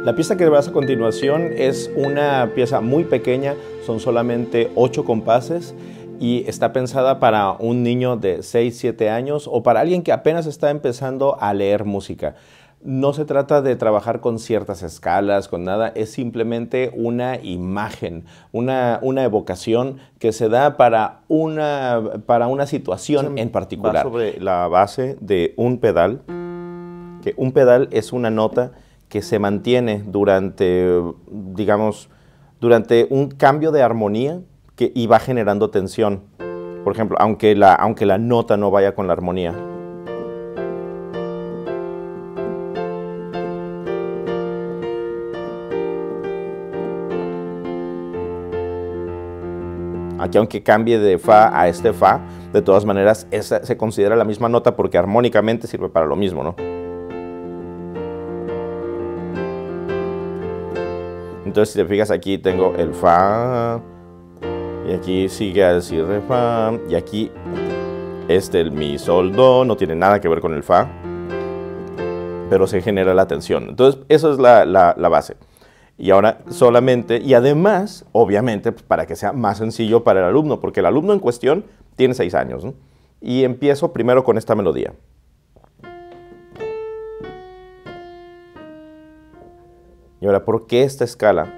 La pieza que verás a continuación es una pieza muy pequeña, son solamente 8 compases y está pensada para un niño de 6, 7 años o para alguien que apenas está empezando a leer música. No se trata de trabajar con ciertas escalas, con nada, es simplemente una imagen, una evocación que se da para una situación en particular. Va sobre la base de un pedal, que un pedal es una nota que se mantiene durante, digamos, durante un cambio de armonía y va generando tensión. Por ejemplo, aunque la nota no vaya con la armonía. Aquí, aunque cambie de fa a este fa, de todas maneras esa se considera la misma nota porque armónicamente sirve para lo mismo, ¿no? Entonces, si te fijas, aquí tengo el fa, y aquí sigue el si, re, fa, y aquí el mi, sol, do, no tiene nada que ver con el fa, pero se genera la tensión. Entonces, eso es la base. Y ahora solamente, y además, obviamente, pues, para que sea más sencillo para el alumno, porque el alumno en cuestión tiene 6 años, ¿no? Y empiezo primero con esta melodía. Y ahora, ¿por qué esta escala?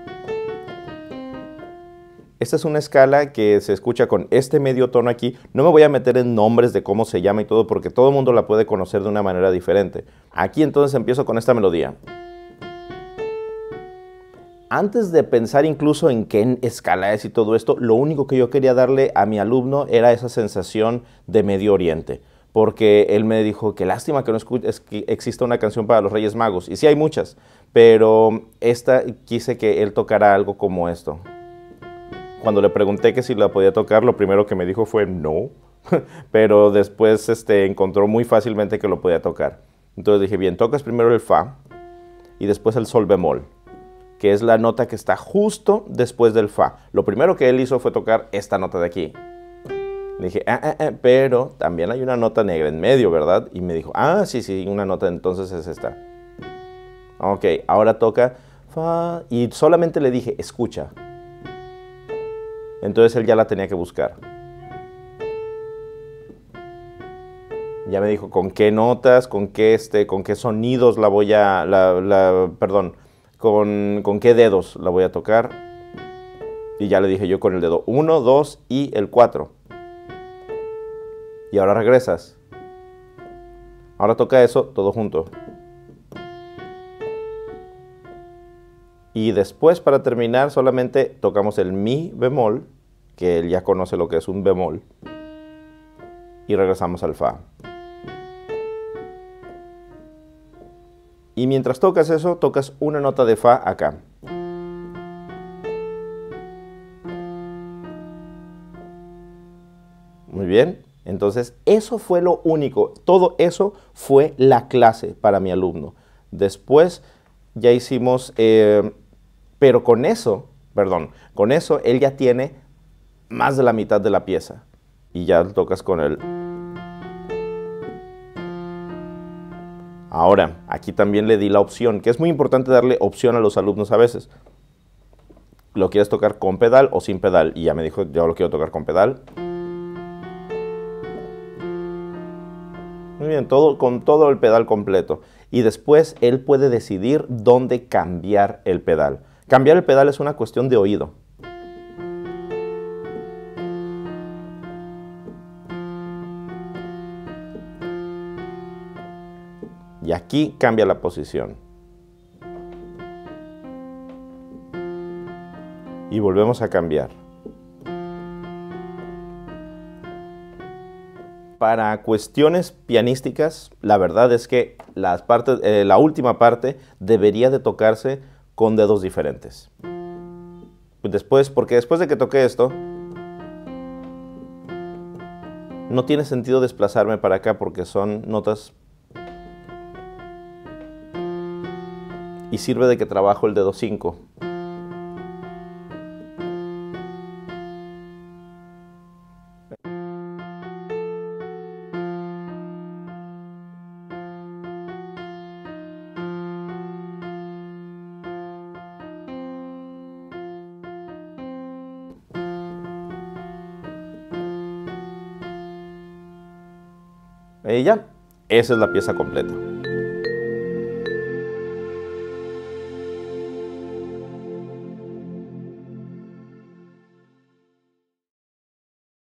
Esta es una escala que se escucha con este medio tono aquí. No me voy a meter en nombres de cómo se llama y todo, porque todo el mundo la puede conocer de una manera diferente. Aquí entonces empiezo con esta melodía. Antes de pensar incluso en qué escala es y todo esto, lo único que yo quería darle a mi alumno era esa sensación de Medio Oriente. Porque él me dijo que lástima que no exista una canción para los Reyes Magos. Y sí hay muchas, pero esta quise que él tocara algo como esto. Cuando le pregunté que si la podía tocar, lo primero que me dijo fue no. Pero después encontró muy fácilmente que lo podía tocar. Entonces dije, bien, tocas primero el fa y después el sol bemol, que es la nota que está justo después del fa. Lo primero que él hizo fue tocar esta nota de aquí. Le dije, pero también hay una nota negra en medio, ¿verdad? Y me dijo, sí, una nota, entonces es esta. Ok, ahora toca fa, y solamente le dije, escucha. Entonces él ya la tenía que buscar. Ya me dijo con qué notas, con qué sonidos la voy a, perdón, con qué dedos la voy a tocar. Y ya le dije yo con el dedo 1, 2 y el 4. Y ahora regresas. Ahora toca eso todo junto. Y después, para terminar, solamente tocamos el mi bemol, que él ya conoce lo que es un bemol. Y regresamos al fa. Y mientras tocas eso, tocas una nota de fa acá. Muy bien. Entonces, eso fue lo único. Todo eso fue la clase para mi alumno. Después ya hicimos, pero con eso él ya tiene más de la mitad de la pieza. Y ya tocas con el... Ahora, aquí también le di la opción, que es muy importante darle opción a los alumnos a veces. ¿Lo quieres tocar con pedal o sin pedal? Y ya me dijo, yo lo quiero tocar con pedal. Muy bien, con todo el pedal completo. Y después él puede decidir dónde cambiar el pedal. Cambiar el pedal es una cuestión de oído. Y aquí cambia la posición. Y volvemos a cambiar. Para cuestiones pianísticas, la verdad es que la última parte debería de tocarse con dedos diferentes. Porque después de que toqué esto, no tiene sentido desplazarme para acá porque son notas. Y sirve de que trabajo el dedo 5. Y ya, esa es la pieza completa.